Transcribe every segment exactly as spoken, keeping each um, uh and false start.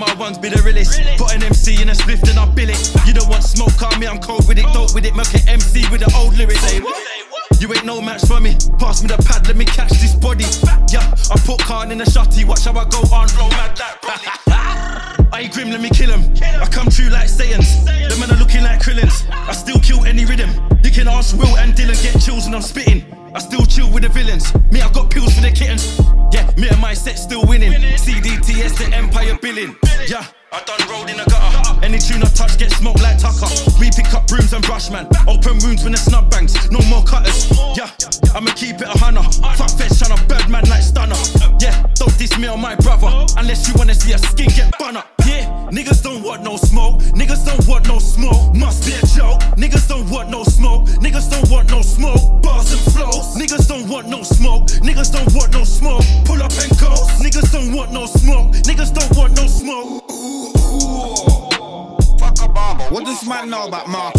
my ones be the realest. Got an M C in a spliff, then I bill it. You don't want smoke, call me, I'm cold with it. Dope with it, milk it M C with the old lyrics. Say what? You ain't no match for me. Pass me the pad, let me catch this body. Yeah, I put Khan in the shotty. Watch how I go on, roll mad like Broly. I ain't grim, let me kill him. I come true like Saiyans. The men are looking like Krillins. I still kill any rhythm. You can ask Will and Dylan, get chills when I'm spitting. I still chill with the villains. Me, I got pills for the kittens. Yeah, me and my set still winning. C D T S to Empire billing. Yeah, I done rolled in the gutter. Any tune I touch get smoked like Tucker. We pick up brooms and brush, man. Open wounds when the snub bangs. No more cutters. Yeah, I'ma keep it a hunter. Fuck feds tryna bird man like Stunner. Yeah, don't diss me or my brother. Unless you wanna see a skin get bun up. Yeah, niggas don't want no smoke. Niggas don't want no smoke. Must be a joke. Niggas don't want no smoke. Niggas don't want no smoke. Bars and flows. Niggas don't want no smoke. Niggas don't want no smoke. Pull up and go. Niggas don't want no smoke. Niggas don't want no smoke. Fuck a barber. What does man know about Marker?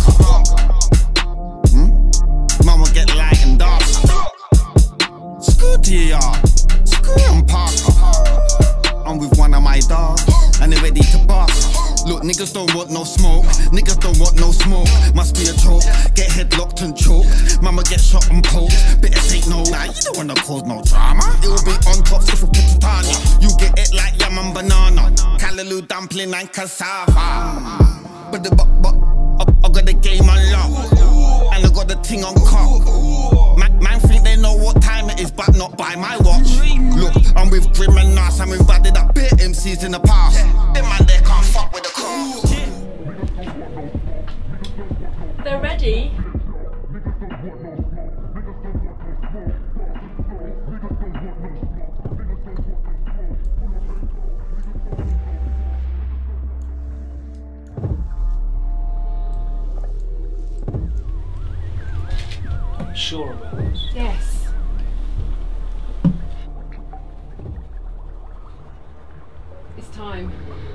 Hmm? Mama get light and dark. Screw to your yard. Screw and Parker. I'm with one of my dogs, and they're ready to bark. Look, niggas don't want no smoke. Niggas don't want no smoke. Must be a joke. Get headlocked and choked. Mama get shot and poked. Better take no. Nah, you don't wanna cause no drama. It will be on top if we put it on ya. You get it like yam and banana. Callaloo dumpling and cassava. But the but but I, I got the game unlocked, and I got the thing on cock. Man, man think they know what time it is, but not by my watch. Look, I'm with Grim and Nas, and we've added up bit M Cs in the past. Them man, they can't fuck with the crew. They're ready. Sure about this? Yes. It's time.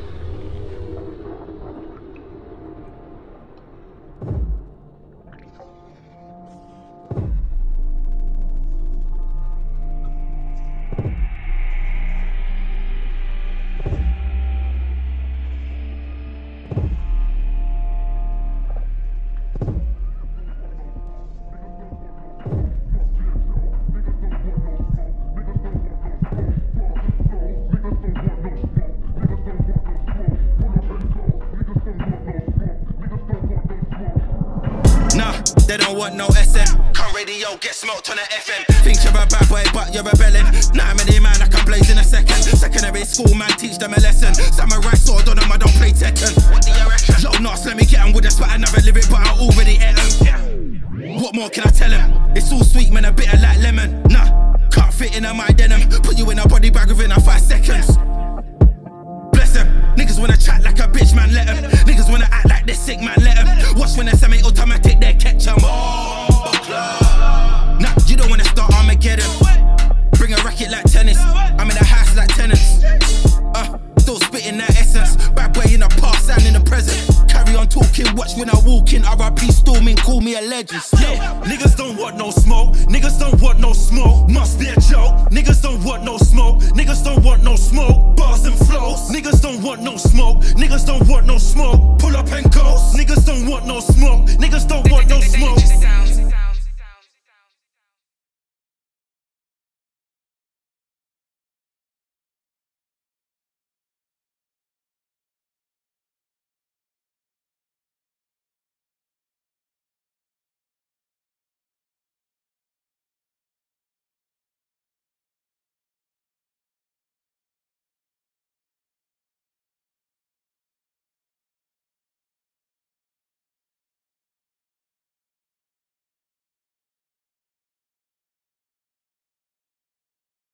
They don't want no S M. Come radio, get smoked on the F M. Think you're a bad boy, but you're rebelling. Nah, many man, I can blaze in a second. Secondary school, man, teach them a lesson. Samurai sword on them, I don't play Tekken. What do you reckon? Yo, Nas, let me get him with a spot, another lyric, but I already ate him. What more can I tell him? It's all sweet, man, a bitter like lemon. Nah, can't fit in a my denim. Put you in a body bag within a five seconds. Bless them. Niggas wanna chat like a bitch, man, let them. Niggas wanna act like they're sick, man, let them. Watch when they semi-automatic, they catch them. Nah, you don't wanna start Armageddon. Bring a racket like tennis. I'm in a house like tenants. Uh, still spitting that essence. Bad boy in the past and in the present. Carry on talking, watch when I walk in. R I P storming, call me a legend. Yeah, niggas don't want no smoke. Niggas don't want no smoke. Must be a joke. Niggas don't want no smoke. Niggas don't want no smoke. Bars and flows. Niggas don't want no smoke. Niggas don't want no smoke.